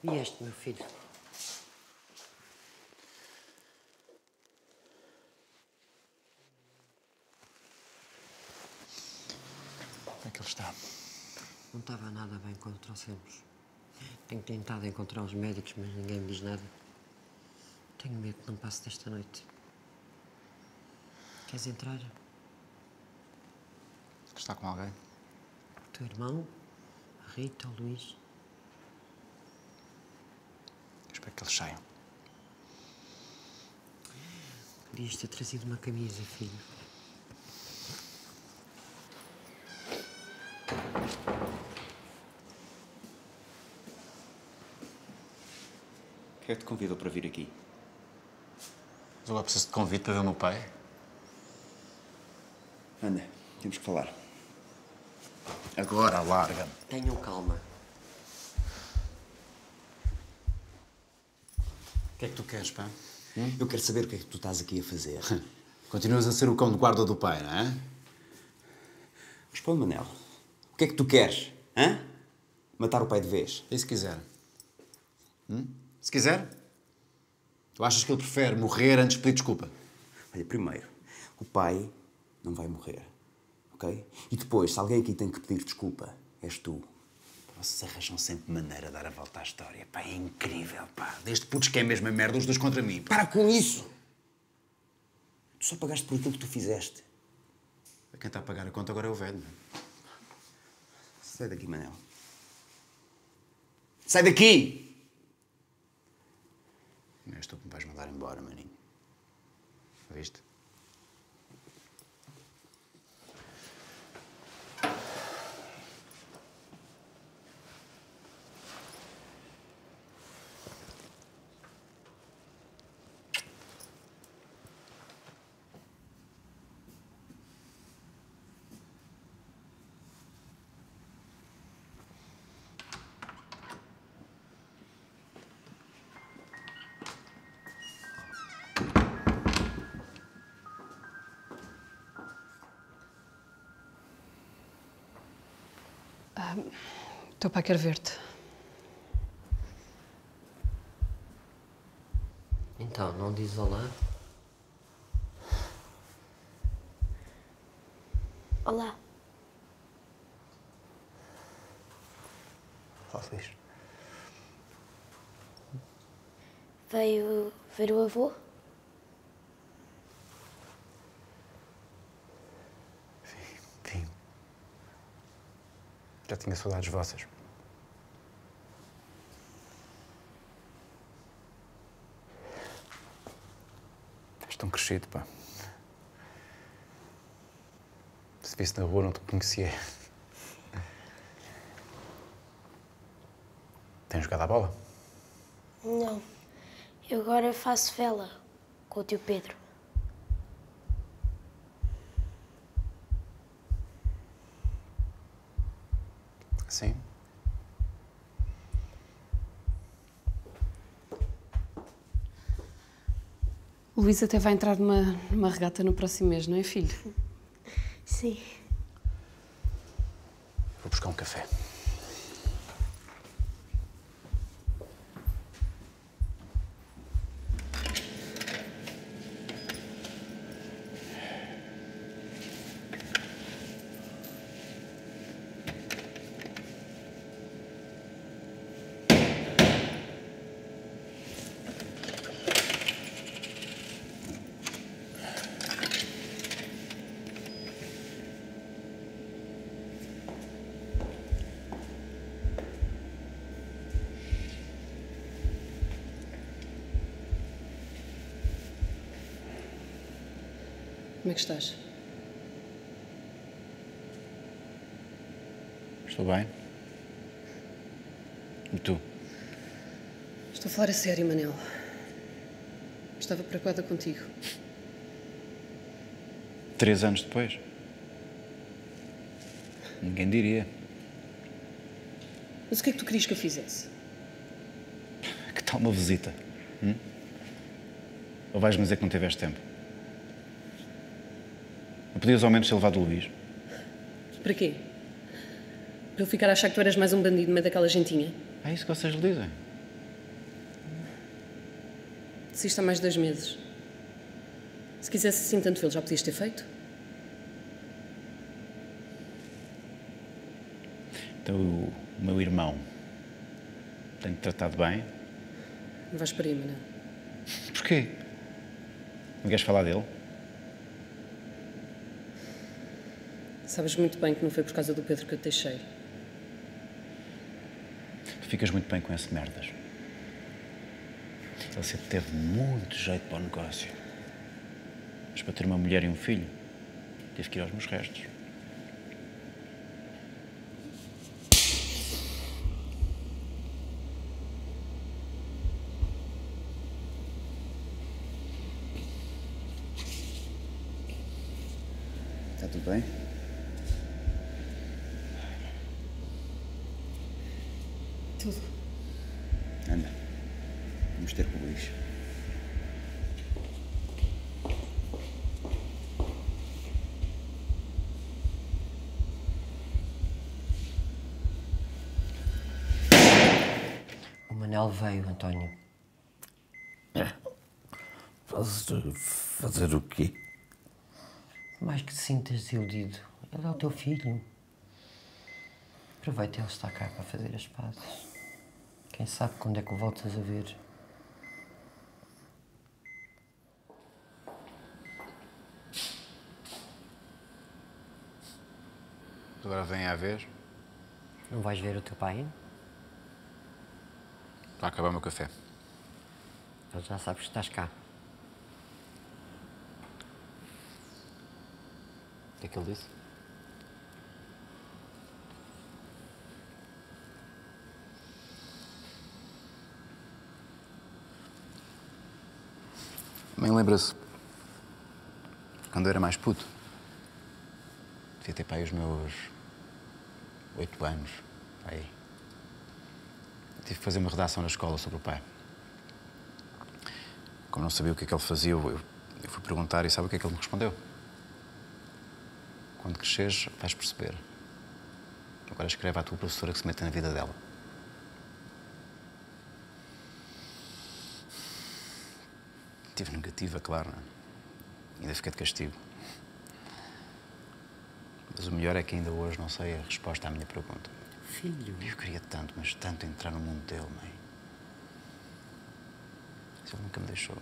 Vieste, meu filho. Como é que ele está? Não estava nada bem quando o trouxemos. Tenho tentado encontrar os médicos, mas ninguém me diz nada. Tenho medo que não passe desta noite. Queres entrar? Está com alguém? O teu irmão, a Rita, o Luís. Espero que eles saiam. Podias ter trazido uma camisa, filho. Quem é que te convidou para vir aqui? Mas eu preciso de convite para ver o meu pai. Anda, temos que falar. Agora, larga-me. Tenham calma. O que é que tu queres, pá? Eu quero saber o que é que tu estás aqui a fazer. Continuas a ser o cão de guarda do pai, não é? Responde, Manel. O que é que tu queres? Hã? Matar o pai de vez? E se quiser? Se quiser? Tu achas que ele prefere morrer antes de pedir desculpa? Olha, primeiro, o pai não vai morrer, ok? E depois, se alguém aqui tem que pedir desculpa, és tu. Vocês arranjam sempre maneira de dar a volta à história. Pá, é incrível, pá. Desde putos que é a mesma merda, os dois contra mim. Pá. Para com isso! Tu só pagaste por aquilo que tu fizeste. Quem está a pagar a conta agora é o velho. Sai daqui, Manel. Sai daqui! Não és tu que me vais mandar embora, maninho. Viste? Teu pai quer ver-te. Então, não dizes olá? Olá. Olá, Luís. Veio ver o avô? Vim. Já tinha saudades vossas. Estás tão crescido, pá. Se visse na rua, não te conhecia. Tens jogado à bola? Não. Eu agora faço vela com o tio Pedro. Sim. O Luís até vai entrar numa regata no próximo mês, não é, filho? Sim. Vou buscar um café. Como é que estás? Estou bem. E tu? Estou a falar a sério, Manel. Estava preocupada contigo. 3 anos depois? Ninguém diria. Mas o que é que tu querias que eu fizesse? Que tal uma visita? Ou vais-me dizer que não tiveste tempo? Não podias ao menos ter levado o Luís? Para quê? Para eu ficar a achar que tu eras mais um bandido no meio daquela gentinha? É isso que vocês lhe dizem. Saíste há mais de 2 meses. Se quisesse assim tanto vê-lo, já podias ter feito? Então, o meu irmão tem-te tratado bem? Não vais para aí, Manel. Porquê? Não queres falar dele? Sabes muito bem que não foi por causa do Pedro que eu te deixei. Tu ficas muito bem com esse merdas. Ele sempre teve muito jeito para o negócio. Mas para ter uma mulher e um filho, tive que ir aos meus restos. Está tudo bem? Tudo. Anda. Vamos ter com o Luís. O Manel veio, António. Fazer o quê? Mais que te sintas desiludido, ele é o teu filho. Aproveita ele estar cá para fazer as pazes. Quem sabe quando é que o voltas a ver. Agora vem à vez. Não vais ver o teu pai? Para acabar o meu café. Ele já sabes que estás cá. O que é que ele disse? Mãe, lembra-se quando eu era mais puto? Devia ter para aí os meus 8 anos. Aí. Tive que fazer uma redação na escola sobre o pai. Como não sabia o que é que ele fazia, eu fui perguntar e sabe o que é que ele me respondeu? Quando cresceres, vais perceber. Agora escreve à tua professora que se meta na vida dela. Tive negativa, claro. Não é? Ainda fiquei de castigo. Mas o melhor é que ainda hoje não sei a resposta à minha pergunta. Filho. Eu queria tanto, mas tanto entrar no mundo dele, mãe. Mas ele nunca me deixou.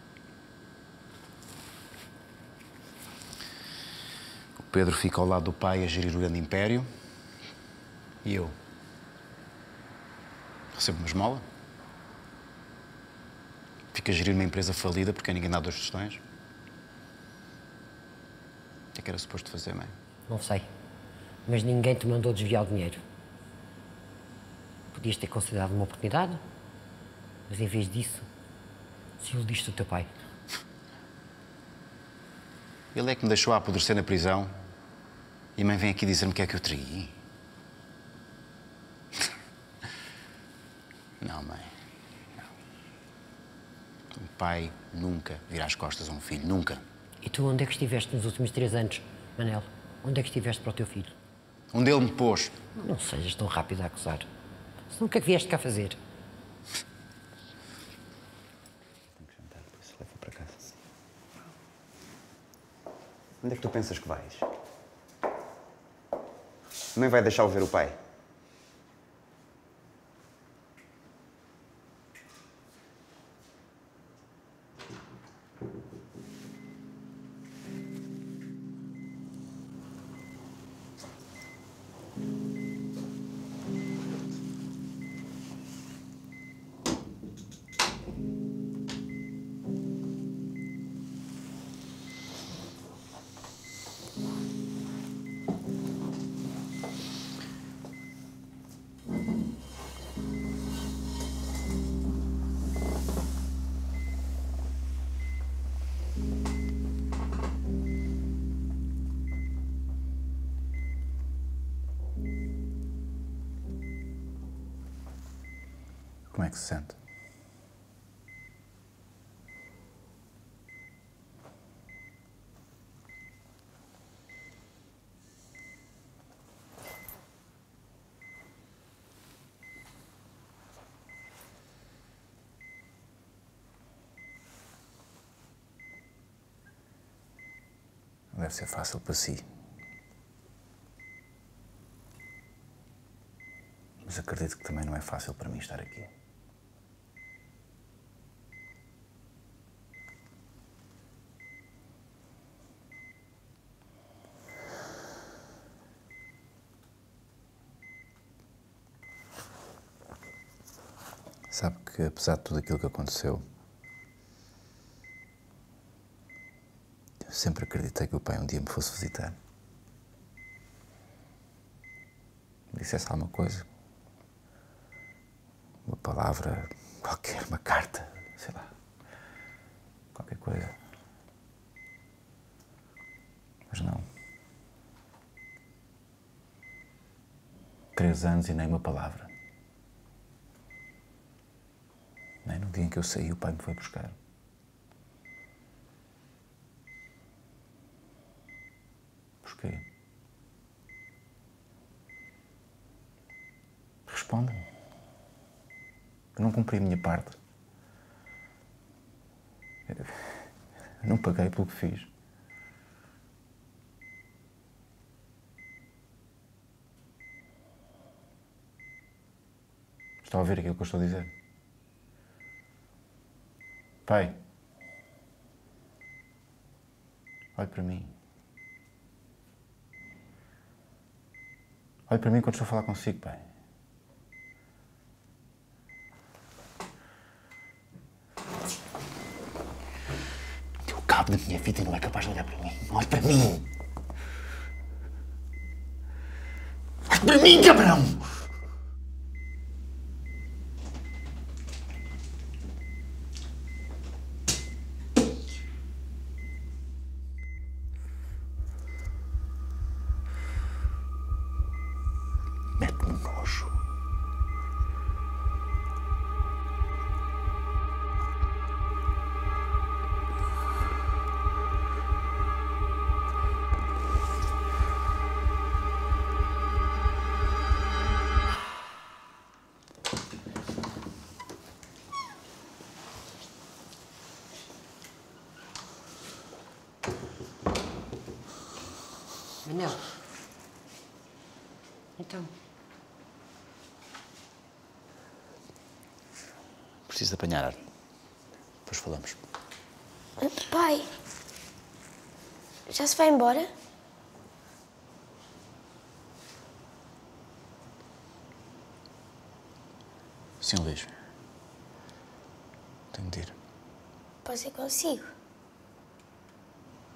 O Pedro fica ao lado do pai a gerir o grande império. E eu? Recebo uma esmola? Fico a gerir uma empresa falida porque ninguém dá 2 tostões? O que é que era suposto fazer, mãe? Não sei. Mas ninguém te mandou desviar o dinheiro. Podias ter considerado uma oportunidade, mas em vez disso, se iludiste o teu pai. Ele é que me deixou a apodrecer na prisão e a mãe vem aqui dizer-me que é que eu traí. Não, mãe. Não. Um pai nunca vira as costas a um filho. Nunca. E tu onde é que estiveste nos últimos 3 anos, Manel? Onde é que estiveste para o teu filho? Onde ele me pôs. Não sejas tão rápido a acusar. Senão o que é que vieste cá fazer? Tenho que jantar, depois se leva para casa. Onde é que tu pensas que vais? Nem vai deixá-lo ver o pai. Como é que se sente? Não deve ser fácil para si. Mas acredito que também não é fácil para mim estar aqui. Sabe que, apesar de tudo aquilo que aconteceu, eu sempre acreditei que o pai um dia me fosse visitar. Me dissesse alguma coisa. Uma palavra qualquer, uma carta, sei lá. Qualquer coisa. Mas não. 3 anos e nem uma palavra. Nem no dia em que eu saí, o pai me foi buscar. Porquê? Responda-me. Eu não cumpri a minha parte. Eu não paguei pelo que fiz. Está a ouvir aquilo que eu estou a dizer? Pai, olhe para mim. Olhe para mim quando estou a falar consigo, pai. Deu cabo da minha vida e não é capaz de olhar para mim. Olhe para mim! Olhe para mim, cabrão! Mete-me nojo. Manel. Então, Preciso de apanhar ar. Depois falamos. Pai, já se vai embora? Sim, Luís. Tenho de ir. Posso ir consigo?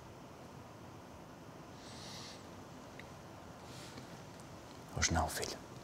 Hoje não, filho.